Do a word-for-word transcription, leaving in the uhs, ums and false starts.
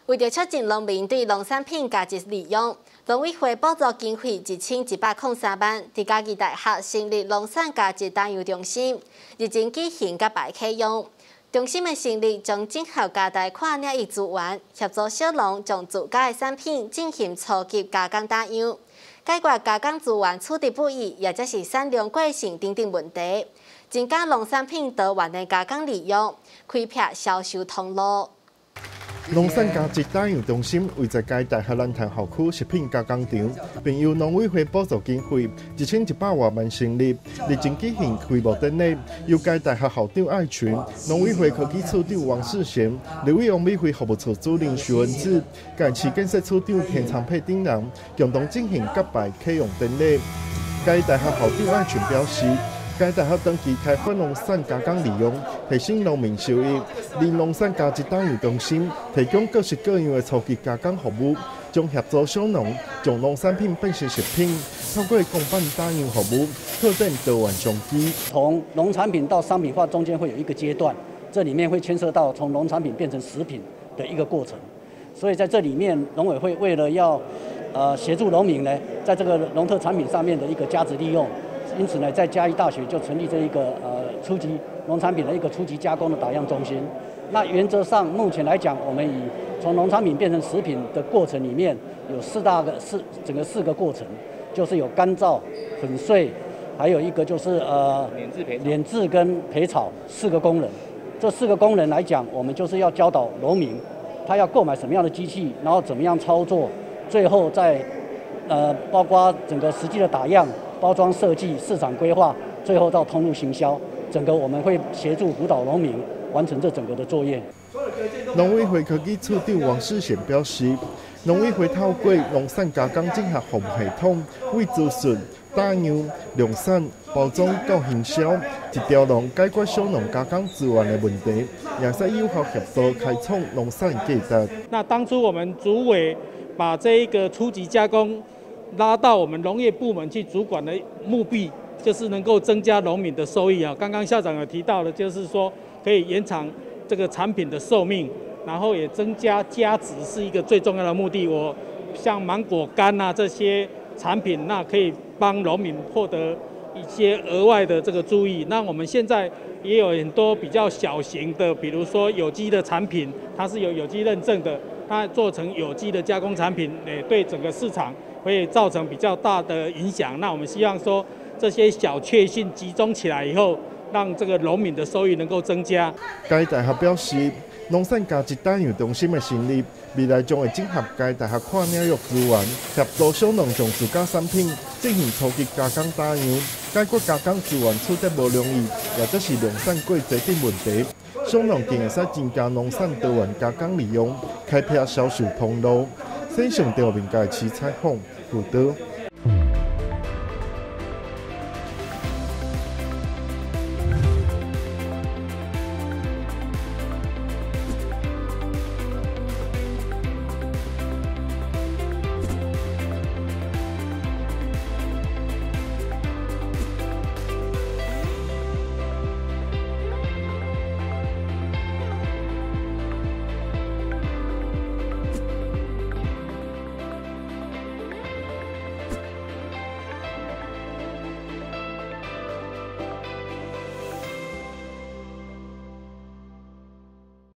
为着促进农民对农产品价值利用，农委会补助经费一千一百零三万，伫嘉义大学成立农产价值担忧中心，日前举行甲摆启用。中心的成立将整合家贷款领域资源，协助小农将自家的产品进行初级加工打样，解决加工资源取得不易，也则是产量过剩等等问题，增加农产品多元的加工利用，开辟销售通路。 农产价值打样中心位在嘉义大学南潭校区食品加工场，并由农委会补助经费一千一百多万成立，日前举行开幕典礼，由嘉义大学校长艾群、农委会科技处长王世贤、立委农委会服务处主任徐文志、嘉义市建设处长田长佩等人共同进行揭牌启用典礼。嘉义大学校长艾群表示。 该大学长期开发农产加工利用，提升农民收益。而农产价值打样中心提供各式各样的初级加工服务，将协助小农将农产品变成食品，透过公办打样服务，拓展多元商机。 从农产品到商品化中间会有一个阶段，这里面会牵涉到从农产品变成食品的一个过程。所以在这里面，农委会为了要呃协助农民呢，在这个农特产品上面的一个价值利用。 因此呢，在嘉义大学就成立这一个呃初级农产品的一个初级加工的打样中心。那原则上，目前来讲，我们以从农产品变成食品的过程里面，有四大个四整个四个过程，就是有干燥、粉碎，还有一个就是呃碾制培碾制跟培草四个功能。这四个功能来讲，我们就是要教导农民，他要购买什么样的机器，然后怎么样操作，最后再呃包括整个实际的打样。 包装设计、市场规划，最后到通路行销，整个我们会协助辅导农民完成这整个的作业。 农委会科技处长王世贤表示，农委会透过农产加工整合服务系统，为资讯、打样、量产、包装到行销，一条龙解决小农加工资源的问题，也使有效协助开创农产价值。 那当初我们主委把这一个初级加工。 拉到我们农业部门去主管的目的，就是能够增加农民的收益啊。刚刚校长有提到的，就是说可以延长这个产品的寿命，然后也增加价值，是一个最重要的目的。我像芒果干啊这些产品，那可以帮农民获得一些额外的这个注意。那我们现在也有很多比较小型的，比如说有机的产品，它是有有机认证的，它做成有机的加工产品，也对整个市场。 会造成比较大的影响。那我们希望说，这些小确幸集中起来以后，让这个农民的收益能够增加。 嘉义大学表示，农产价值打样中心的成立，未来将会整合嘉义大学跨领域资源，协助小农将自家产品进行初级加工打样，解决加工资源取得无容易，或者是量产过程等问题。小农更会使增加农产多元加工利用，开辟销售通路。线上调面界市采访报道。